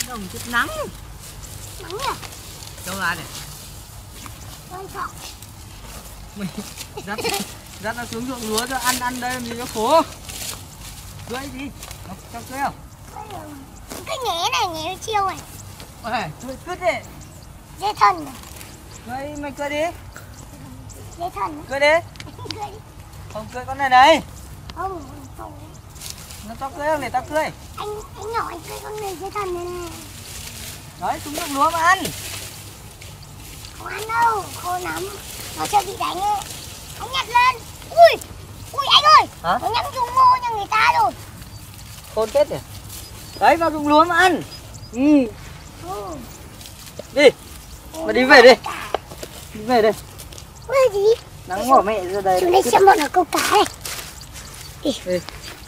Đồng chút nắng. Nắng nhỉ? Đâu ra này? Ôi không. Mày dắt nó xuống ruộng lúa cho ăn đây làm gì cho khổ. Cưới gì? Nó cho cưới không? Cái nhé này, nhé chiêu này. Ôi, cưới cứt đi. Dê thân này. Cưới, mày cưới đi. Dê thân. Cưới đi. Cưới đi. Không cưới con này này. Không. Nó cho cưới không để tao cưới. Anh nhỏ anh cưới con này dê thân này này. Đấy, xuống ruộng lúa mà ăn. Không ăn đâu, khô lắm. Nó chưa bị đánh ấy. Anh nhặt lên. Ui anh ơi. Hả? Nó nhắm trúng ngô nhà người ta rồi. Khôn chết rồi. Đấy, vào ruộng lúa mà ăn. Ừ. Đi. Mà đi về đi. Đi về đây. Ui gì? Nắng bỏ mẹ ra đây. Xuống đây xem bọn nó câu cá này. Đi. Đi.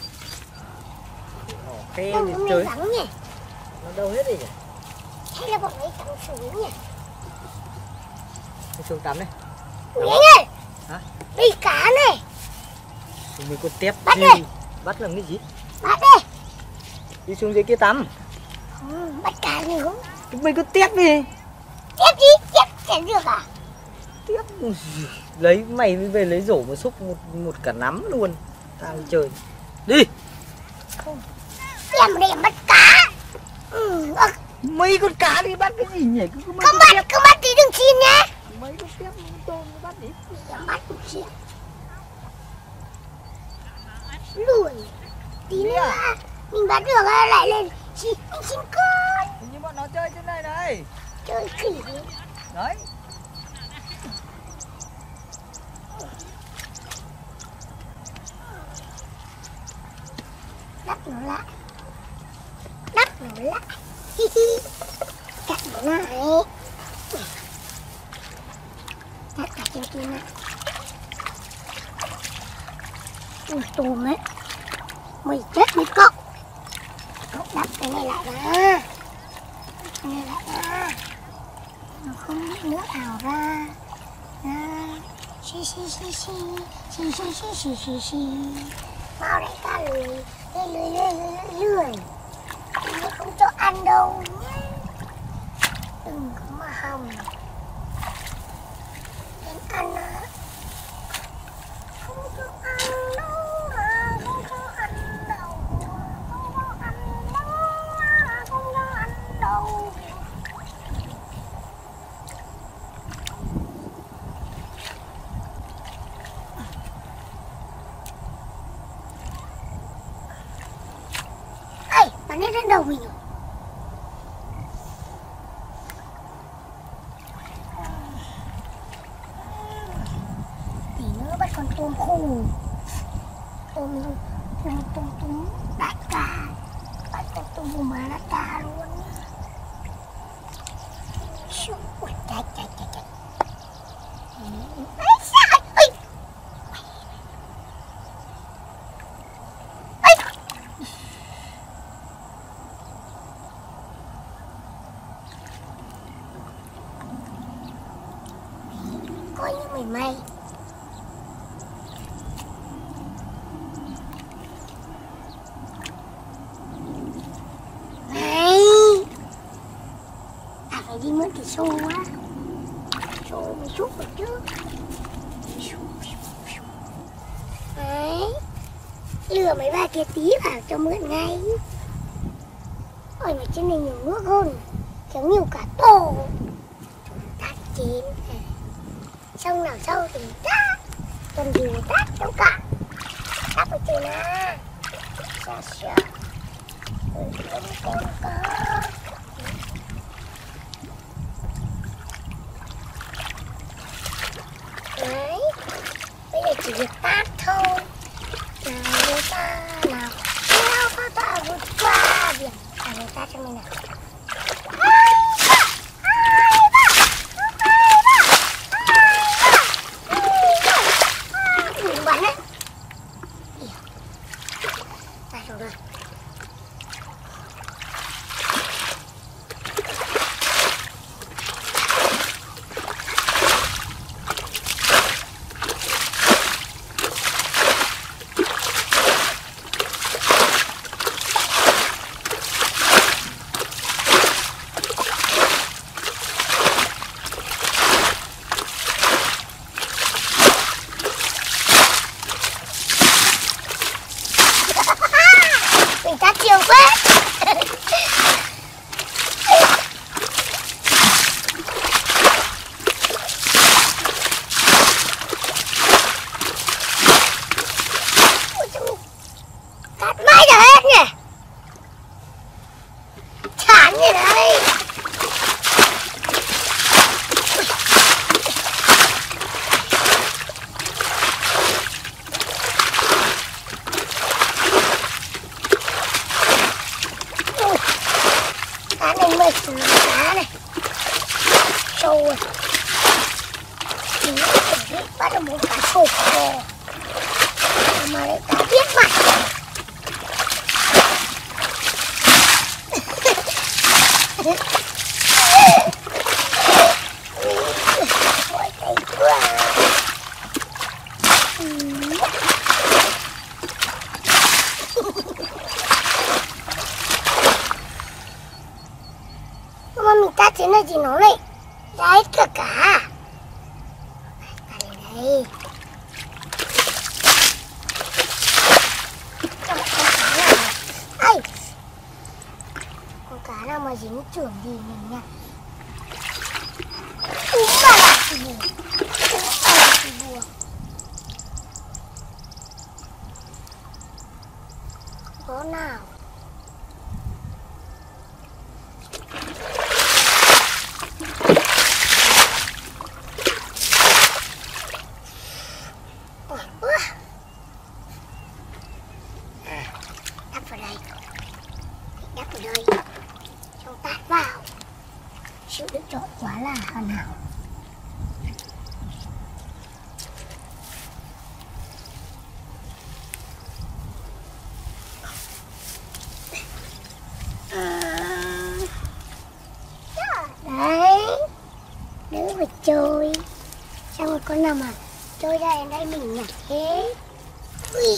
Cái Đâu gì hôm trời. nay vắng nhỉ? Nó đâu hết đi nhỉ? Hay là bọn ấy tắm suối nhỉ? Đi xuống tắm đi. Ui anh ơi. Hả? Đây cá này. Chúng mình có tép Bắt gì? đi. Bắt làm cái gì? Bắt đi. Đi xuống dưới kia tắm. Không, bắt cá gì không? Chúng mình có tép đi. Tiếp đi, tiếp chả được à? Tiếp. Lấy mày về lấy rổ mà xúc một cả nắm luôn. Tao đi chơi. Đi. Em để bắt cá. Mấy con cá đi bắt cái gì nhỉ? Cứ Không bắt tí đừng xin nhé. mấy con tép tôm bắt đi. Em bắt cũng xin. Lùi. Tí nữa mình bắt được lại lên xin con. Nhưng bọn nó chơi trên này này. Chơi khỉ. Đấy. Đắp nó lại. Đắp nó lại. Cắt nó lại. Cắt cả trên kia này. Ui tôm ấy. Mày chết với cậu. Cậu đắp cái này lại ra. Cái này lại ra. Nó không nước ảo ra. Ra. Xì. Mau đây ta lười. Nó không cho ăn đâu nhé. Đừng có mà hòng. Đến ăn á. Không cho ăn đâu à, không cho ăn đâu. Không cho ăn đâu à, không cho ăn đâu. Ê, bắn hết lên đầu mình rồi. Tí nữa bắt con tôm khô. Tôm đại ca. Bắt con tôm hùm mà đại ca luôn. Ui, chạy. Ây xa, ơi. Coi như mày. Này. À phải đi mượn cái xô á. Xô mới xúc được chứ. Đấy. Lừa mấy ba kia tí vào cho mượn ngay. Ôi mà trên này nhiều nước hơn. Kéo nhiều cả tổ. Tát chín. Xong nào sau thì tát. Cần gì mà tát đâu cả. Tát ở trên á. Xa. Con cá. Đấy. Bây giờ chỉ việc tát thôi. Nào người ta nào. Nào ta vượt qua biển. Người ta cho mình nào. Đừng bắn đấy. Đây rồi. cắn gì đấy. Cá này mệt rồi, cá này sâu rồi. Mình biết bắt được một cá sâu rồi mà lại cá biết mặt. Ôi thấy quá. Mà mình cắt thế này thì nó lại ra hết cả cá. Cắt này đây. Con cá nào mà dính trưởng gì mình nha. Úm mà là thì buồn. Úm mà là thì buồn. Có nào. Đắp vào đây. Đắp vào đây. Xong tát vào. Chịu đựng trội quá là hoàn hảo. Đấy. Đỡ phải trôi. Xong rồi con nào mà trôi ra đến đây mình nhặt thế. Ui.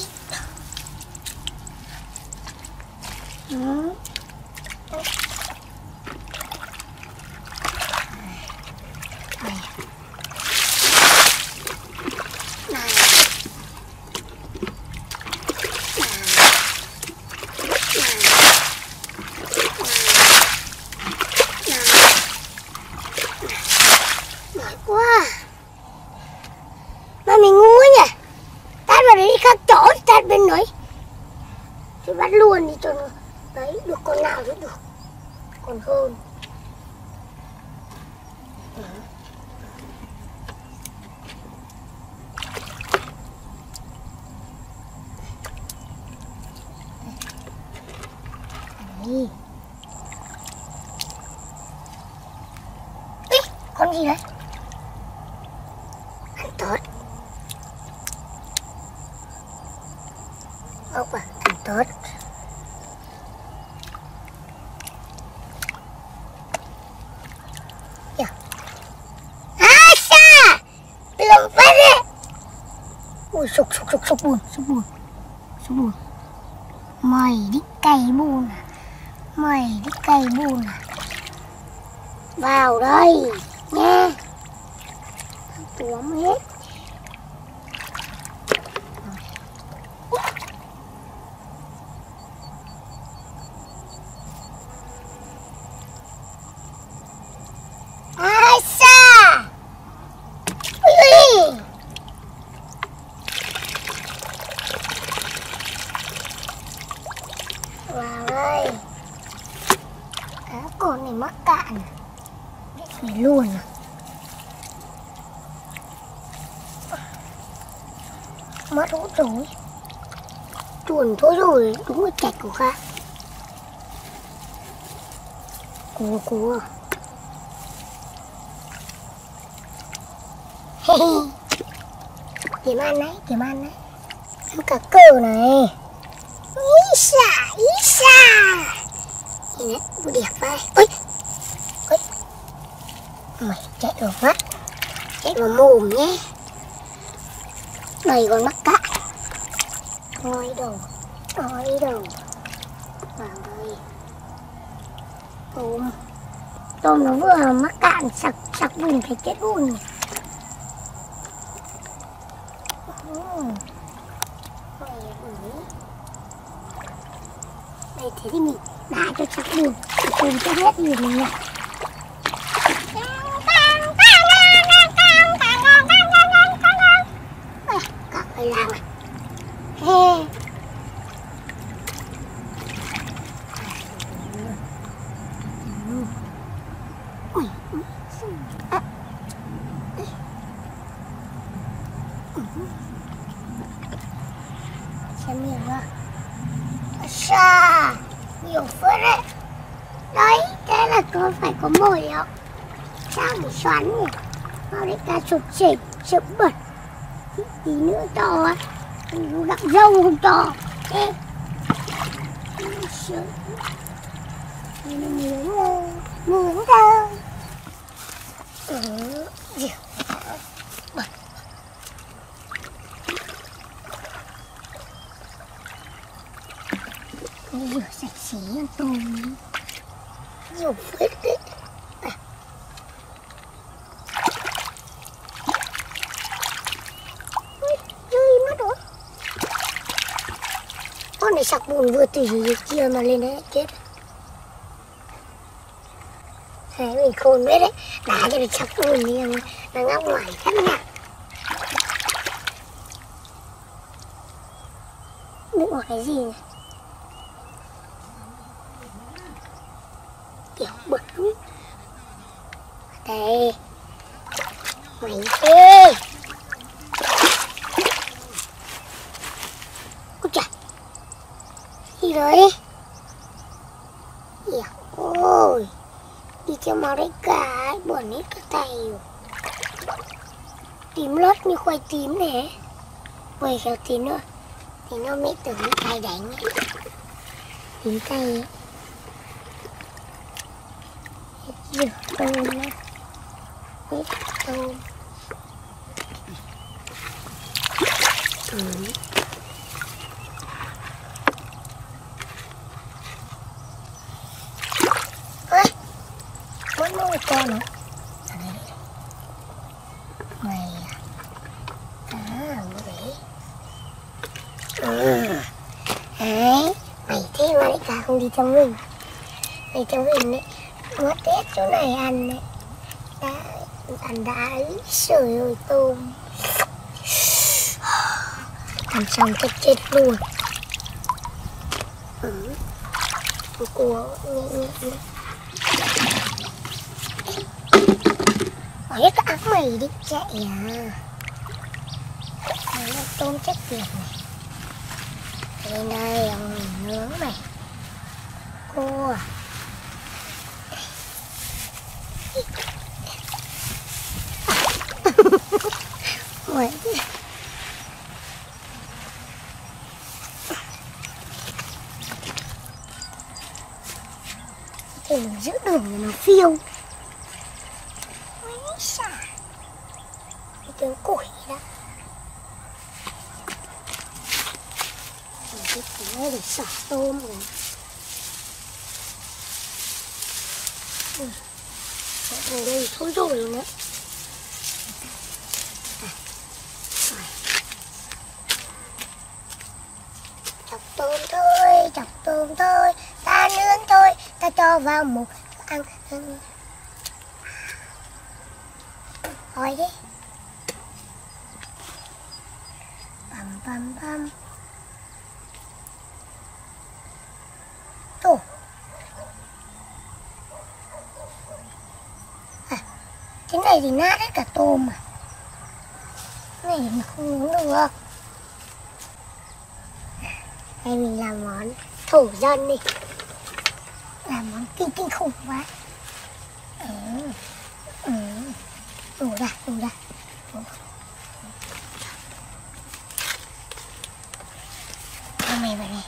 Mỏi quá. Mà mình ngu nhỉ. Tát vào đấy khác chỗ, tát bên đấy. Thì bắt luôn đi cho nó. Đấy, được con nào thì được. Còn hơn. Đấy. Ý, con gì đấy? Ăn tốt. Ốc à, ăn tốt. Lồng phát đấy. Ui sụp buồn. Mày đi cày buồn à. Vào đây nha. Túm hết. Ai xa. Ui. Vào đây. Cá con này mắc cạn. Để luôn à. Mất hút rồi. Chuồn thôi rồi. Đúng là chạch của Kha. Cua. Kiếm ăn đấy. Ăn cả cờ này. Ý xa. Nhìn đấy, vừa đẹp vai. Ôi. Mày chạy vào mắt. Chạy vào mồm nhé. Đầy con mắc cạn. Ngoi đầu. Vào đây. Tôm nó vừa mắc cạn sặc bùn phải chết luôn. Đây thế thì mình đá cho chắc bùn. Tôm cho hết gì mình nhặt. Cả cây làng này. Xem miệng ra. Xa, nhiều phết đấy. Đấy, thế là con phải có mồi không? Sao bị xoắn nhỉ? Mau đấy ta chụp chỉnh, chụp bẩn. Tí nữa to á. Gặp râu không to. Ê. Nướng thôi. Rượu. Bẩn. Rửa sạch sẽ con tôm. Nhiều phết đấy. Rơi mất rồi. Con này sặc bùn vừa tỉ kia mà lên đấy chết. Thế mình khôn biết đấy. Đá cho nó sặc bùn đi nó ngóc ngoài khắp nhà. Đựng vào cái gì này? Kiểu bẩn lắm. Đây. Mày thế. Ôi trời. Gì đấy? Dạ ôi. Đi theo màu đấy cả. Buồn hết cả tay rồi. Tím lót như khoai tím này. Quay khéo tí nữa. Thì nó mẹ tưởng bị tay đánh ấy. Tí tay ấy. Rửa tôm nhá. Hết tôm. Ơi, muốn nuôi con nó. Ở đây đây. Mày đấy. Đấy, mày thế mà lại cả không đi theo mình. Mày theo mình đấy. Mất hết chỗ này ăn đấy. Đã, ăn đã ấy. Trời ơi tôm. Ăn xong chắc chết luôn. Cua nhẹ. Bỏ hết cả áo mày đi chạy à. Đấy là tôm chết tiệt này. Đây đây ông mình nướng này. Cua. Ôi. Thì mình giữ đường để nó phiêu. Ôi xả. Cái tiếng củi đó. Cái tiếng này để xả tôm rồi. Ở đây thôi rồi nữa. Chọc tôm thôi, ta nướng thôi, ta cho vào một ăn. Hỏi đi. Băm. Ồ. Cái này thì nát hết cả tôm mà. Cái này thì mình không nướng được. Đây mình làm món thổ dân đi. Làm món kinh khủng quá. Đổ ra. Cho mày vào đây.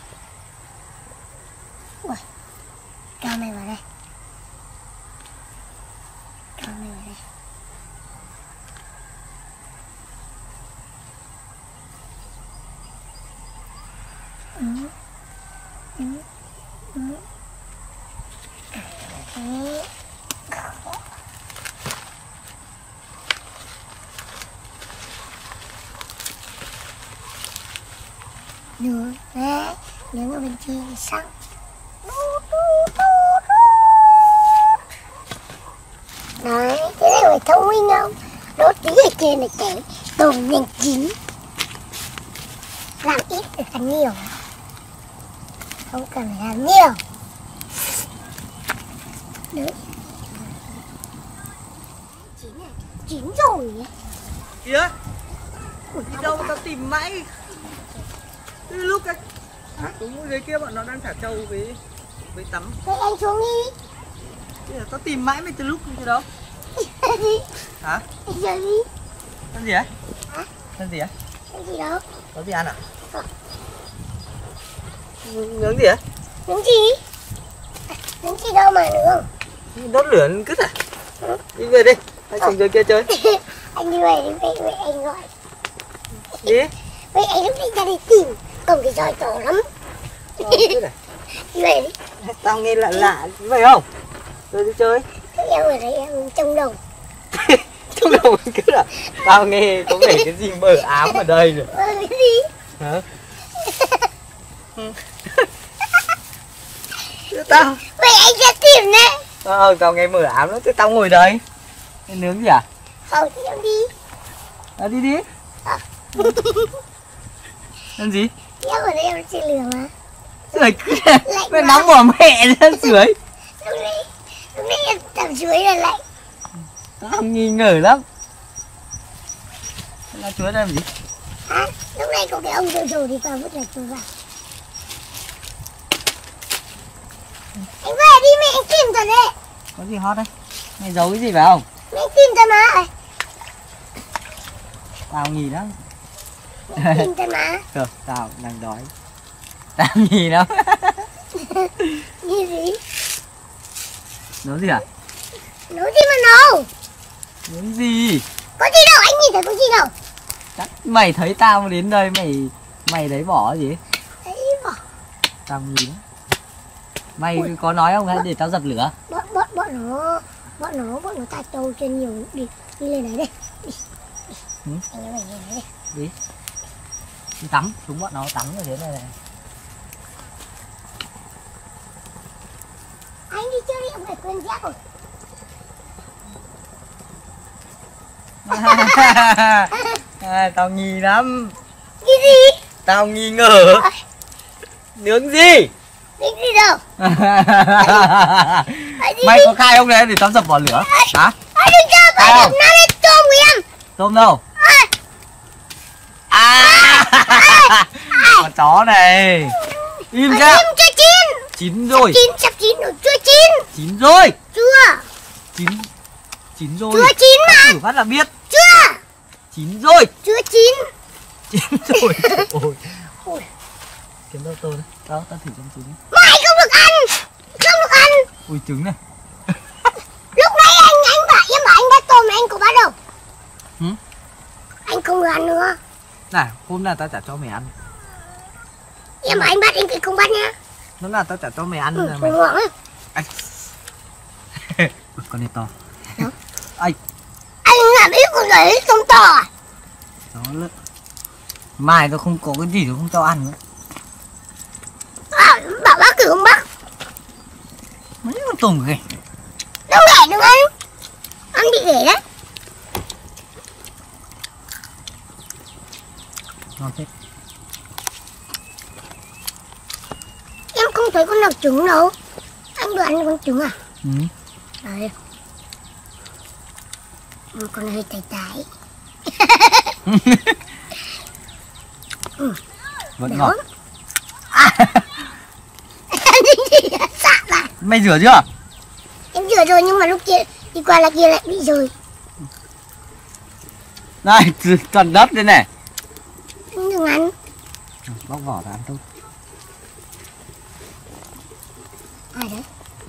Ui. Cho mày vào đây. Nướng đấy, nướng ở bên trên xong. Đấy, thế này phải thông minh không? Đốt tí ở trên này cái tôm nhanh chín. Làm ít được ăn nhiều. Không cần phải làm nhiều. Đấy. Kìa. Đi đâu mà tao tìm mãi. Từ lúc cái đúng dưới kia bọn nó đang thả trâu với tắm. Vậy anh xuống đi. Tao tìm mãi mày từ lúc như đâu. Đi. Hả? Anh chơi đi. Ăn gì ấy? Hả? Ăn gì á? Ăn gì đâu? Có gì ăn à? Không. Nướng gì á? Nướng gì? Nướng gì đâu mà nướng. Đốt lửa cứt à? Đi về đi. Hãy xuống dưới kia chơi. Anh đi về đi, về anh gọi. Đi. Vậy anh lúc đi ra đi tìm. Không thì giỏi to lắm. Đi về đi. Tao nghe lạ lạ, vậy không? Rồi đi chơi. Em ở đây em trông đồng. Trông đồng cứt à? Tao nghe có vẻ cái gì mờ ám ở đây rồi. Cái gì? Hả? Tao Vậy anh ra tìm nè. tao nghe mờ ám đó, thế tao ngồi đây. Thế nướng gì à? Không thì em đi. Đi đi. Làm gì? Em ở đây em chỉ lửa mà. Sưởi cứt à? Mày nóng bỏ mẹ ra sưởi. Lúc nãy em tắm chuối là lạnh. Tao nghi ngờ lắm. Là chuối đây làm gì? Hả? Lúc nãy có cái ông rồi thì tao vứt là chuối vào. Anh về đi mẹ, anh tìm thật đấy. Có gì hot đấy? Mày giấu cái gì phải không? Mẹ tìm thật mà. Tao nghi lắm. Mẹ tìm thật mà. Được, tao đang đói. Tao nghi lắm. Như gì? Nấu gì à? Nấu gì mà nấu? Nướng gì? Có gì đâu, anh nhìn thấy có gì đâu. Chắc mày thấy tao đến đây mày đấy bỏ cái gì? Đấy bỏ. Tao nghi lắm. Mày có nói không hay để tao dập lửa? Bọn nó thả trâu trên nhiều đi lên này đi. Ừ? Anh em đi. Đi. Đi tắm, chúng bọn nó tắm như thế này này. Anh đi chơi đi, ông phải quên dép rồi. Tao nghi lắm. Cái gì? Tao nghi ngờ. Nướng gì? Nướng gì đâu? Mày có khai không đấy để tao dập vào lửa? Hả? Anh đừng cho phải đập nó lên tôm của em. Tôm đâu? Con chó này. Im ra. Im cho chín. Chín rồi. Sắp chín rồi, chưa chín. Chín rồi. Chưa. Chín rồi. Chưa chín mà. Thử phát là biết. Chưa. Chín rồi. Chưa chín. Chín rồi. Ôi. Kiếm đâu tôm đấy. Tao thử trong trứng. Mày không được ăn. Không được ăn. Ui trứng này. Lúc nãy anh bảo anh bắt tôm mà anh có bắt đâu. Ừ? Anh không được ăn nữa. Này, hôm nào tao trả cho mày ăn. Em bảo anh bắt anh không bắt nhá. Hôm nào tao trả cho mày ăn là mày. Không hoảng ấy. Con này to. Đó. Anh Làm ít con đấy không to à? đó lỡ. Mai tao không có cái gì tao không cho ăn nữa. Bảo bác cử không bắt. Mấy con tôm ghẻ. Đâu ghẻ được anh. Anh bị ghẻ đấy. Ngon thế. Em không thấy con nào trứng đâu. Anh được ăn con trứng à? Ừ. Đấy. Con hơi tái tái. Vẫn ngọt. Sạ vào. Mày rửa chưa? Em rửa rồi nhưng mà lúc kia đi qua là kia lại bị rơi. Đây, toàn đất đây này. Anh đừng ăn. Bóc vỏ ra ăn thôi. Ai đấy?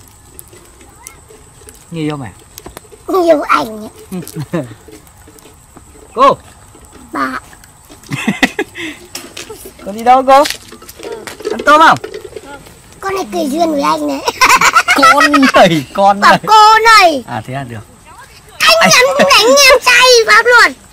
Nghi không mày? Nhiều ảnh nhỉ. Cô. Bà. Có đi đâu cô? Ăn tôm không? Con này cười duyên với anh đấy. Con này. Bảo cô này. À thế là được. Anh nhắm đánh em say pháp luật.